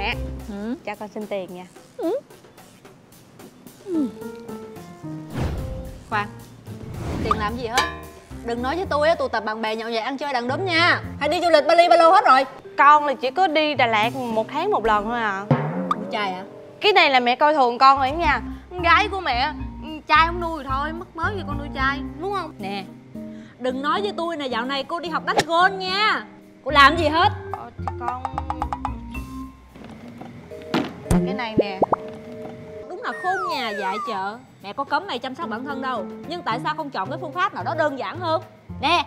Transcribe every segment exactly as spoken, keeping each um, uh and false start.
Mẹ, ừ. cho con xin tiền nha. Ừ. Ừ. Khoan, tiền làm gì hết? Đừng nói với tôi á, tụ tập bạn bè nhậu nhẹt ăn chơi đàn đúm nha. Hay đi du lịch Bali ba lô hết rồi? Con là chỉ có đi Đà Lạt một tháng một lần thôi à. Con trai hả? Cái này là mẹ coi thường con rồi nha. Con gái của mẹ, trai không nuôi thôi, mất mới gì con nuôi trai, đúng không? Nè, đừng nói với tôi nè, dạo này cô đi học đánh gôn nha. Cô làm gì hết? Ờ, thì con... Cái này nè. Đúng là khôn nhà dại chợ. Mẹ có cấm mày chăm sóc bản thân đâu, nhưng tại sao không chọn cái phương pháp nào đó đơn giản hơn? Nè,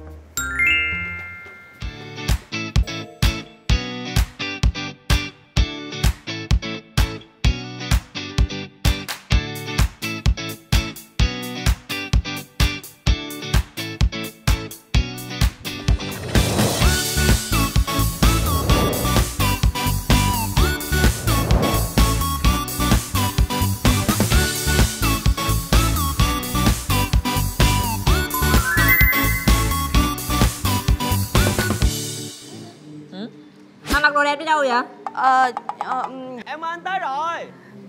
mày mặc đồ đẹp đi đâu vậy? Ờ... ờ Em ơi, anh tới rồi.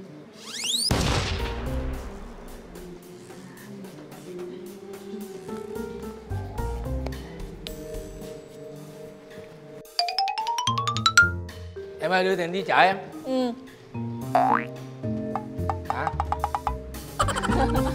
Em ơi, đưa tiền đi chợ em. Ừ. Hả?